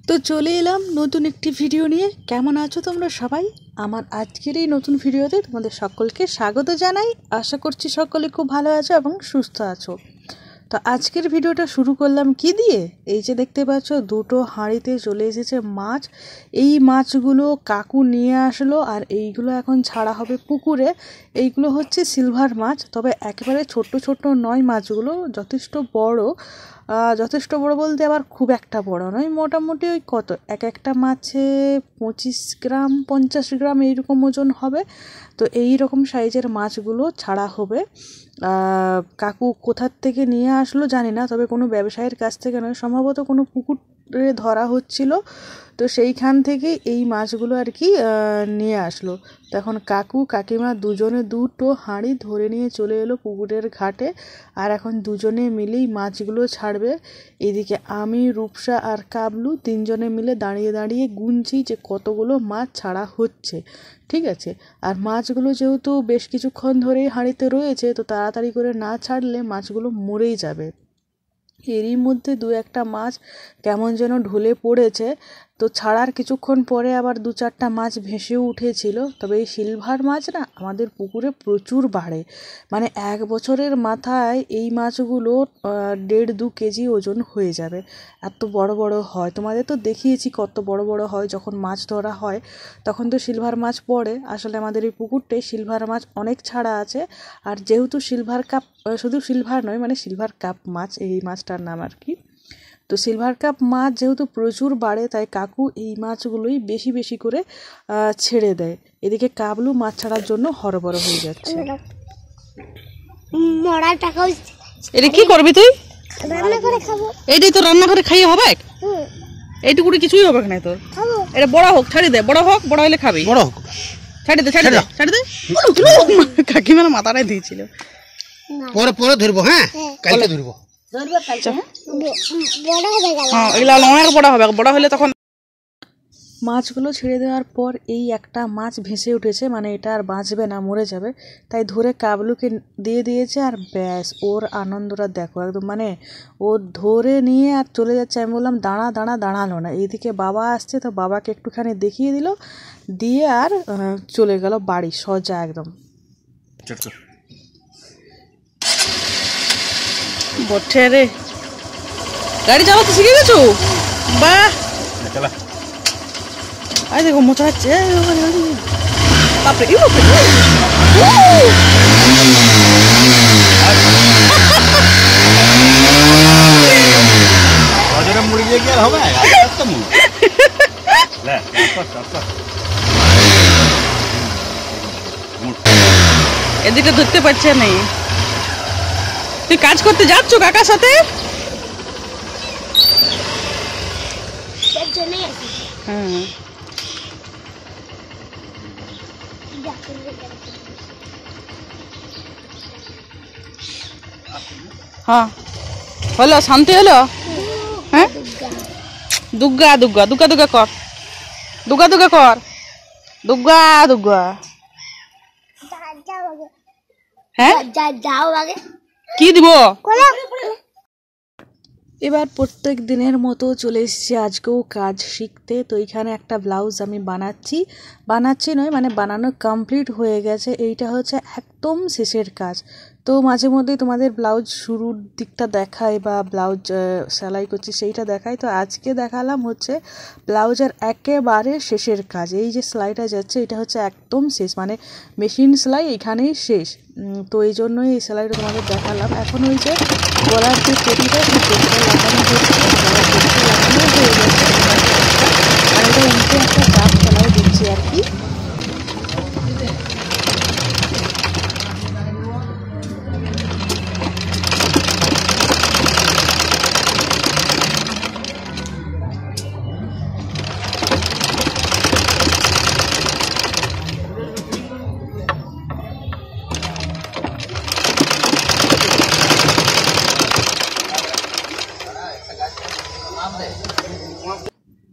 তো চলে এলাম নতুন একটি ভিডিও নিয়ে। কেমন আছো তোমরা সবাই? আমার আজকের এই নতুন ভিডিওতে তোমাদের সকলকে স্বাগত জানাই। আশা করছি সকলে খুব ভালো আছো এবং সুস্থ আছো। তো আজকের ভিডিওটা শুরু করলাম কি দিয়ে, এই যে দেখতে পাচ্ছ দুটো হাঁড়িতে চলে এসেছে মাছ। এই মাছগুলো কাকু নিয়ে আসলো আর এইগুলো এখন ছাড়া হবে পুকুরে। এইগুলো হচ্ছে সিলভার মাছ, তবে একেবারে ছোট্ট ছোট্ট নয় মাছগুলো, যথেষ্ট বড়। যথেষ্ট বড় বলতে আবার খুব একটা বড় নয়, মোটামুটি ওই কত একটা মাছে 25 গ্রাম 50 গ্রাম এইরকম ওজন হবে। তো এই রকম সাইজের মাছগুলো ছাড়া হবে। কাকু কোথার থেকে নিয়ে আসলো জানি না, তবে কোনো ব্যবসায়ীর কাছ থেকে নয়, সম্ভবত কোনো পুকুরে ধরা হচ্ছিল। তো সেইখান থেকে এই মাছগুলো আর কি নিয়ে আসলো। তখন কাকু কাকিমা দুজনে দুটো হাঁড়ি ধরে নিয়ে চলে এলো পুকুরের ঘাটে, আর এখন দুজনে মিলেই মাছগুলো ছাড়বে। এদিকে আমি, রূপসা আর কাবলু তিনজনে মিলে দাঁড়িয়ে দাঁড়িয়ে গুনছি যে কতগুলো মাছ ছাড়া হচ্ছে। ঠিক আছে, আর মাছগুলো যেহেতু বেশ কিছুক্ষণ ধরেই হাঁড়িতে রয়েছে, তো তাড়াতাড়ি করে না ছাড়লে মাছগুলো মরেই যাবে। এরই মধ্যে দু একটা মাছ কেমন যেন ঢলে পড়েছে। তো ছাড়ার কিছুক্ষণ পরে আবার দু চারটা মাছ ভেসেও উঠেছিল। তবে এই সিলভার মাছ না আমাদের পুকুরে প্রচুর বাড়ে, মানে এক বছরের মাথায় এই মাছগুলো 1.5-2 কেজি ওজন হয়ে যাবে, এত বড় বড় হয়। তোমাদের তো দেখিয়েছি কত বড় বড় হয় যখন মাছ ধরা হয়, তখন তো সিলভার মাছ পড়ে। আসলে আমাদের এই পুকুরটায় সিলভার মাছ অনেক ছাড়া আছে। আর যেহেতু সিলভার কাপ, শুধু সিলভার নয়, মানে সিলভার কাপ মাছ এই মাছটার নাম আর কি। তো সিলভার কাপ মাছ যেহেতু প্রচুর বাড়ে, তাই কাকু এই মাছগুলোই বেশি বেশি করে ছেড়ে দেয়। এদিকে কাবলু মাছ ছাড়ার জন্য হরবড় হয়ে যাচ্ছে। এটা কি করবি তুই? রান্না করে খাবো। এইটাই তো রান্না করে খাইয়ে হবে? এইটুকুটি কিছুই হবে না তোর। এটা বড় হোক, ছাড়ি দে, বড় হোক, বড় হলে খাবি। বড় হোক, ছাড়ি দে ছাড়ি দে ছাড়ি দে। কাকিমার মাথাটাই দিয়েছিল। পরে পরে ধরবো, হ্যাঁ কালকে ধরবো। বড় হলে তখন। মাছগুলো ছেড়ে দেওয়ার পর এই একটা মাছ ভেসে উঠেছে, মানে এটা আর বাঁচবে না, মরে যাবে। তাই ধরে কাবলুকে দিয়ে দিয়েছে, আর ব্যাস ওর আনন্দটা দেখো একদম, মানে ও ধরে নিয়ে আর চলে যাচ্ছে। আমি বললাম দাঁড়া দাঁড়া, দাঁড়ালো না। এইদিকে বাবা আসছে, তো বাবাকে একটুখানি দেখিয়ে দিল, দিয়ে আর চলে গেল বাড়ি সোজা একদম। বটে রে, গাড়ি চালাতে শিখে গেছো? বাহ, আই দেখো মোচাচ্ছে। বাপরে এদিকে ধরতে পারছে না। তুই কাজ করতে যাচ্ছ কাকার সাথে? হ্যাঁ, হ্যাঁ হলো, শান্তি হলো। হ্যাঁ, দুগ্গা দুগ্গা দুগ্গা দুগ্গা কর, দুগ্গা দুগ্গা কর, দুগ্গা দুগ্গা। হ্যাঁ কি দিব? এবার প্রত্যেক দিনের মতো চলে এসেছি আজকেও কাজ শিখতে। তো এখানে একটা ব্লাউজ আমি বানাচ্ছি নয়, মানে বানানো কমপ্লিট হয়ে গেছে। এইটা হচ্ছে একদম শেষের কাজ। তো মাঝে মধ্যেই তোমাদের ব্লাউজ শুরুর দিকটা দেখাই বা ব্লাউজ সেলাই করছি সেইটা দেখাই। তো আজকে দেখালাম হচ্ছে ব্লাউজের একেবারে শেষের কাজ। এই যে সেলাইটা যাচ্ছে এটা হচ্ছে একদম শেষ, মানে মেশিন সেলাই এখানেই শেষ। তো এই জন্যই এই সেলাইটা তোমাদের দেখালাম। এখন ওই যে গলার যে পেটিটা, সেই পেটিটা লাগানো হচ্ছে, লাগানো হয়ে যাচ্ছে। আর এটা উল্টে একটা দাগ সেলাই দিচ্ছি আর কি।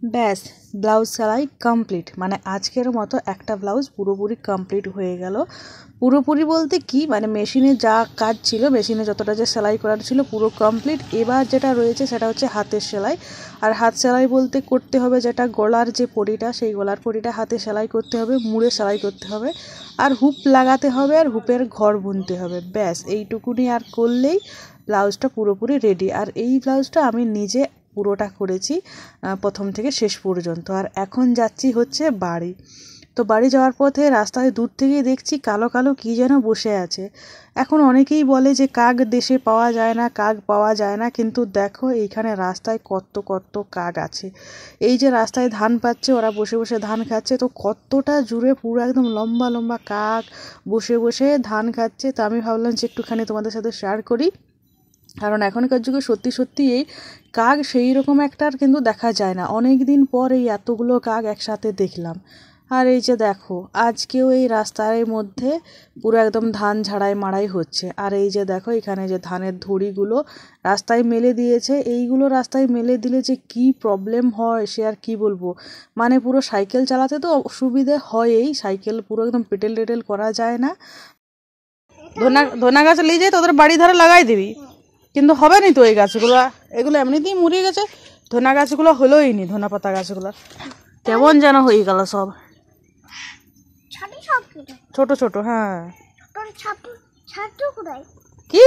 ব্যাস ব্লাউজ সেলাই কমপ্লিট, মানে আজকের মতো একটা ব্লাউজ পুরোপুরি কমপ্লিট হয়ে গেল। পুরোপুরি বলতে কি, মানে মেশিনে যা কাজ ছিল, মেশিনে যতটা যে সেলাই করার ছিল পুরো কমপ্লিট। এবার যেটা রয়েছে সেটা হচ্ছে হাতের সেলাই। আর হাত সেলাই বলতে করতে হবে যেটা গলার যে পটিটা, সেই গলার পটিটা হাতে সেলাই করতে হবে, মুড়ে সেলাই করতে হবে, আর হুপ লাগাতে হবে, আর হুপের ঘর বুনতে হবে। ব্যাস এইটুকুনি আর করলেই ব্লাউজটা পুরোপুরি রেডি। আর এই ব্লাউজটা আমি নিজে পুরোটা করেছি প্রথম থেকে শেষ পর্যন্ত। আর এখন যাচ্ছি হচ্ছে বাড়ি। তো বাড়ি যাওয়ার পথে রাস্তায় দূর থেকে দেখছি কালো কালো কী যেন বসে আছে। এখন অনেকেই বলে যে কাক দেশে পাওয়া যায় না, কাক পাওয়া যায় না, কিন্তু দেখো এইখানে রাস্তায় কত কত কাক আছে। এই যে রাস্তায় ধান পাচ্ছে, ওরা বসে বসে ধান খাচ্ছে, তো কতটা জুড়ে পুরো একদম লম্বা লম্বা কাক বসে বসে ধান খাচ্ছে। তো আমি ভাবলাম যে একটুখানি তোমাদের সাথে শেয়ার করি, কারণ এখনকার যুগে সত্যি সত্যি এই কাক সেই রকম একটা আর কিন্তু দেখা যায় না। অনেক দিন পর এই এতগুলো কাক একসাথে দেখলাম। আর এই যে দেখো আজকেও এই রাস্তার মধ্যে পুরো একদম ধান ঝাড়াই মাড়াই হচ্ছে। আর এই যে দেখো এখানে যে ধানের ধড়িগুলো রাস্তায় মেলে দিয়েছে, এইগুলো রাস্তায় মেলে দিলে যে কি প্রবলেম হয় সে আর কি বলবো। মানে পুরো সাইকেল চালাতে তো অসুবিধে হয়ই, সাইকেল পুরো একদম পেটেল টেটেল করা যায় না। ধনা গাছ নিয়ে যাই তোদের বাড়ি ধারে লাগাই দিবি, কিন্তু হবে নি তো এই গাছগুলো, এগুলো এমনিতেই মরে গেছে। ধনা গাছগুলো হলোই নি, ধনা পাতা গাছগুলো কেমন যেন হয়ে গেল সব ছোট ছোট। হ্যাঁ কি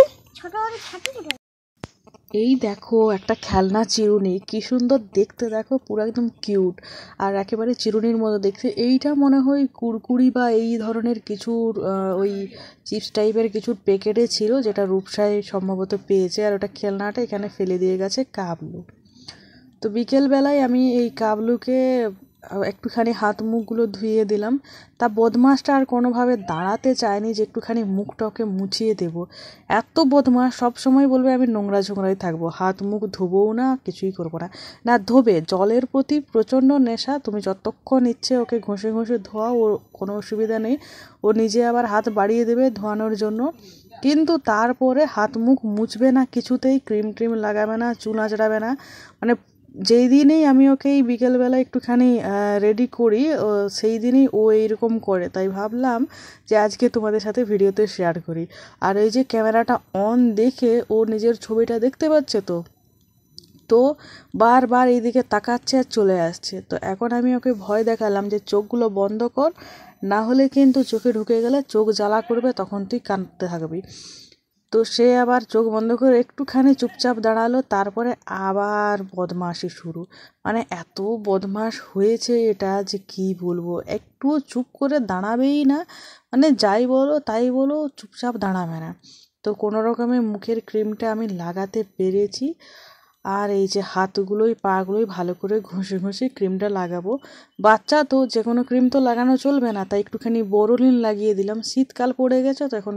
এই দেখো একটা খেলনা চিরুনি, কি সুন্দর দেখতে, দেখো পুরো একদম কিউট আর একেবারে চিরুনির মতো দেখতে। এইটা মনে হয় কুরকুরি বা এই ধরনের কিছুর ওই চিপস টাইপের কিছুর প্যাকেটে ছিল, যেটা রূপসাই সম্ভবত পেয়েছে। আর ওটা খেলনাটা এখানে ফেলে দিয়ে গেছে কাবলু। তো বিকেলবেলায় আমি এই কাবলুকে একটুখানি হাত মুখগুলো ধুয়ে দিলাম। তা বদমাসটা আর কোনোভাবে দাঁড়াতে চায়নি যে একটুখানি মুখটা ওকে মুছিয়ে দেবো। এত বদমাস, সবসময় বলবে আমি নোংরা ঝোংরাই থাকবো, হাত মুখ ধোবও না, কিছুই করবো না। না ধোবে, জলের প্রতি প্রচণ্ড নেশা। তুমি যতক্ষণ ইচ্ছে ওকে ঘষে ঘষে ধোয়াও, ওর কোনো অসুবিধা নেই। ও নিজে আবার হাত বাড়িয়ে দেবে ধোয়ানোর জন্য, কিন্তু তারপরে হাত মুখ মুছবে না কিছুতেই, ক্রিম ট্রিম লাগাবে না, চুল আঁচড়াবে না। মানে যেই দিনেই আমি ওকে এই বিকেলবেলা একটুখানি রেডি করি, সেই দিনই ও এইরকম করে। তাই ভাবলাম যে আজকে তোমাদের সাথে ভিডিওতে শেয়ার করি। আর এই যে ক্যামেরাটা অন দেখে ও নিজের ছবিটা দেখতে পাচ্ছে, তো বারবার এইদিকে তাকাচ্ছে আর চলে আসছে। তো এখন আমি ওকে ভয় দেখালাম যে চোখগুলো বন্ধ কর, না হলে কিন্তু চোখে ঢুকে গেলে চোখ জ্বালা করবে, তখন তুই কাঁদতে থাকবি। তো সে আবার চোখ বন্ধ করে একটুখানি চুপচাপ দাঁড়ালো, তারপরে আবার বদমাশি শুরু। মানে এত বদমাশ হয়েছে এটা যে কি বলবো, একটুও চুপ করে দাঁড়াবেই না। মানে যাই বলো তাই বলো, চুপচাপ দাঁড়াবে না। তো কোনো রকমে মুখের ক্রিমটা আমি লাগাতে পেরেছি। আর এই যে হাতগুলোই পাগুলোই ভালো করে ঘষে ঘষে ক্রিমটা লাগাবো। বাচ্চা তো যে কোনো ক্রিম তো লাগানো চলবে না, তাই একটুখানি বোরোলিন লাগিয়ে দিলাম। শীতকাল পড়ে গেছে তো এখন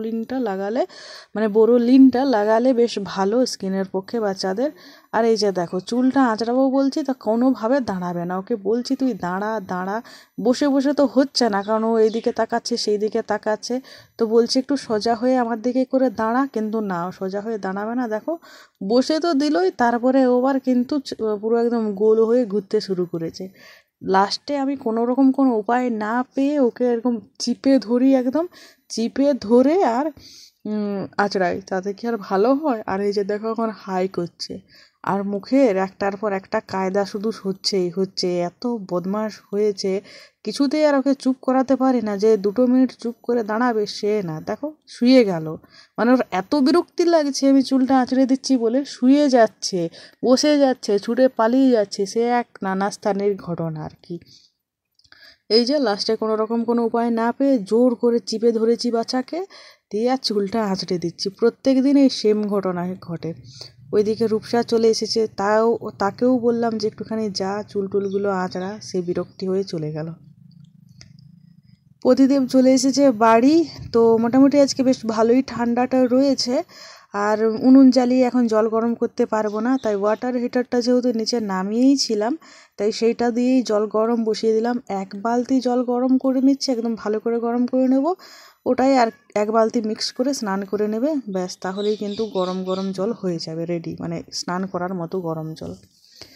বোরোলিনটা লাগালে বেশ ভালো স্কিনের পক্ষে বাচ্চাদের। আর এই যে দেখো চুলটা আঁচড়াবো বলছি তা কোনোভাবে দাঁড়াবে না, ওকে বলছি তুই দাঁড়া দাঁড়া, বসে বসে তো হচ্ছে না, কারণ ও এইদিকে তাকাচ্ছে সেই দিকে তাকাচ্ছে। তো বলছি একটু সোজা হয়ে আমার দিকে করে দাঁড়া, কিন্তু না, সোজা হয়ে দাঁড়াবে না। দেখো বসে তো দিলই, তারপরে ওবার কিন্তু পুরো একদম গোল হয়ে ঘুরতে শুরু করেছে। লাস্টে আমি কোনো রকম কোনো উপায় না পেয়ে ওকে এরকম চিপে ধরি, একদম চিপে ধরে আর আঁচড়াই, তাতে কি আর ভালো হয়। আর এই যে দেখো এখন হাই করছে, আর মুখের একটার পর একটা কায়দা শুধু হচ্ছে, এত বদমাশ হয়েছে। কিছুতেই আর ওকে চুপ করাতে পারি না, যে 2 মিনিট চুপ করে দাঁড়াবে সে না। দেখো শুয়ে গেল, মানে ওর এত বিরক্তি লাগছে আমি চুলটা আঁচড়ে দিচ্ছি বলে, শুয়ে যাচ্ছে, বসে যাচ্ছে, ছুটে পালিয়ে যাচ্ছে। সে এক নানা স্থানের ঘটনা আর কি। এই যে লাস্টে কোনো রকম কোনো উপায় না পেয়ে জোর করে চিপে ধরেছি বাচ্চাকে, দিয়ে আর চুলটা আঁচড়ে দিচ্ছি। প্রত্যেক দিন এই সেম ঘটনা ঘটে। ওইদিকে রূপসা চলে এসেছে, তাকেও বললাম যে একটুখানি যা চুল টুলগুলো আঁচড়া, সে বিরক্তি হয়ে চলে গেল। প্রতিদেব চলে এসেছে বাড়ি। তো মোটামুটি আজকে বেশ ভালোই ঠান্ডাটা রয়েছে। আর উনুন জ্বালিয়ে এখন জল গরম করতে পারবো না, তাই ওয়াটার হিটারটা যেহেতু নিচে নামিয়েই ছিলাম, তাই সেইটা দিয়েই জল গরম বসিয়ে দিলাম। 1 বালতি জল গরম করে নিচ্ছে, একদম ভালো করে গরম করে নেব ওটাই। আর 1 বালতি মিক্স করে স্নান করে নেবে, ব্যাস তাহলেই কিন্তু গরম গরম জল হয়ে যাবে রেডি, মানে স্নান করার মতো গরম জল।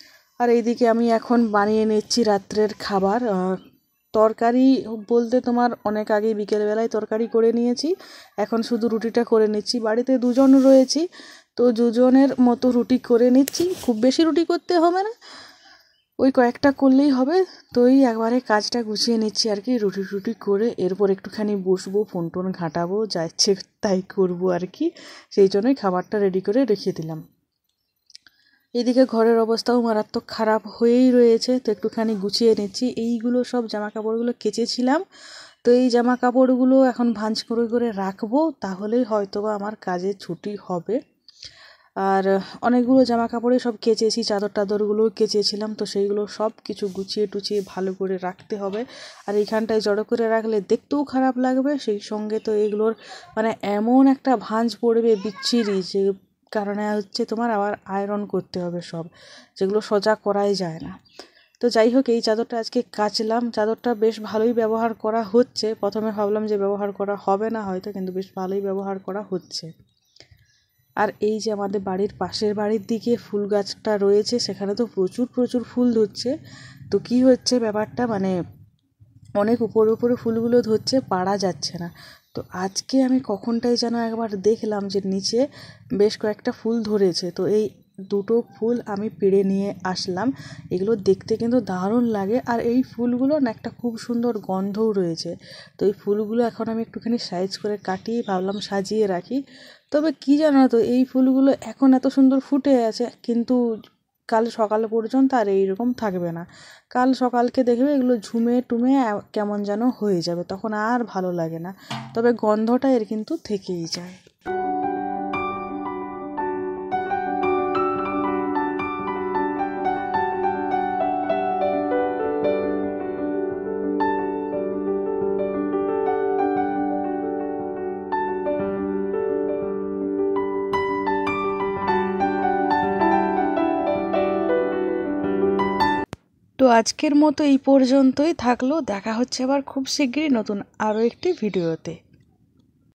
আর এইদিকে আমি এখন বানিয়ে নিচ্ছি রাত্রের খাবার। তরকারি বলতে তোমার অনেক আগে বিকেলবেলায় তরকারি করে নিয়েছি, এখন শুধু রুটিটা করে নিচ্ছি। বাড়িতে দুজন রয়েছি, তো দুজনের মতো রুটি করে নিচ্ছি। খুব বেশি রুটি করতে হবে না, ওই কয়েকটা করলেই হবে। তো এই একবারে কাজটা গুছিয়ে নিচ্ছি আর কি, রুটি করে এরপর একটুখানি বসবো, ফোন টোন ঘাঁটাবো, যা ইচ্ছে তাই করবো আর কি। সেই জন্যই খাবারটা রেডি করে রেখে দিলাম। এদিকে ঘরের অবস্থাও মারাত্মক খারাপ হয়েই রয়েছে, তো একটুখানি গুছিয়ে নিচ্ছি। এইগুলো সব জামা কাপড়গুলো কেচেছিলাম, তো এই জামা কাপড়গুলো এখন ভাঁজ করে রাখবো, তাহলেই হয়তোবা আমার কাজে ছুটি হবে। আর অনেকগুলো জামা কাপড়ে সব কেচেছি, চাদর টাদরগুলোও কেচেছিলাম, তো সেইগুলো সব কিছু গুছিয়ে টুছিয়ে ভালো করে রাখতে হবে। আর এইখানটায় জড়ো করে রাখলে দেখতেও খারাপ লাগবে, সেই সঙ্গে তো এগুলোর মানে এমন একটা ভাঁজ পড়বে বিচ্ছিরি, যে কারণে হচ্ছে তোমার আবার আয়রন করতে হবে সব, যেগুলো সোজা করাই যায় না। তো যাই হোক, এই চাদরটা আজকে কাচলাম। চাদরটা বেশ ভালোই ব্যবহার করা হচ্ছে। প্রথমে ভাবলাম যে ব্যবহার করা হবে না হয়তো, কিন্তু বেশ ভালোই ব্যবহার করা হচ্ছে। আর এই যে আমাদের বাড়ির পাশের বাড়ির দিকে ফুল গাছটা রয়েছে, সেখানে তো প্রচুর ফুল ধরছে। তো কি হচ্ছে ব্যাপারটা, মানে অনেক উপরে ফুলগুলো ধরছে, পারা যাচ্ছে না। তো আজকে আমি কখনটাই যেন একবার দেখলাম যে নিচে বেশ কয়েকটা ফুল ধরেছে, তো এই দুটো ফুল আমি পেড়ে নিয়ে আসলাম। এগুলো দেখতে কিন্তু দারুণ লাগে, আর এই ফুলগুলো না একটা খুব সুন্দর গন্ধও রয়েছে। তো এই ফুলগুলো এখন আমি একটুখানি সাইজ করে কাটিয়ে ভাবলাম সাজিয়ে রাখি। তবে কি জানো তো, এই ফুলগুলো এখন এত সুন্দর ফুটে আছে, কিন্তু কাল সকাল পর্যন্ত আর এইরকম থাকবে না। কাল সকালকে দেখবে এগুলো ঝুমে টুমে কেমন যেন হয়ে যাবে, তখন আর ভালো লাগে না। তবে গন্ধটা এর কিন্তু থেকেই যায়। তো আজকের মতো এই পর্যন্তই থাকলো, দেখা হচ্ছে আবার খুব শিগগিরই নতুন আরও একটি ভিডিওতে।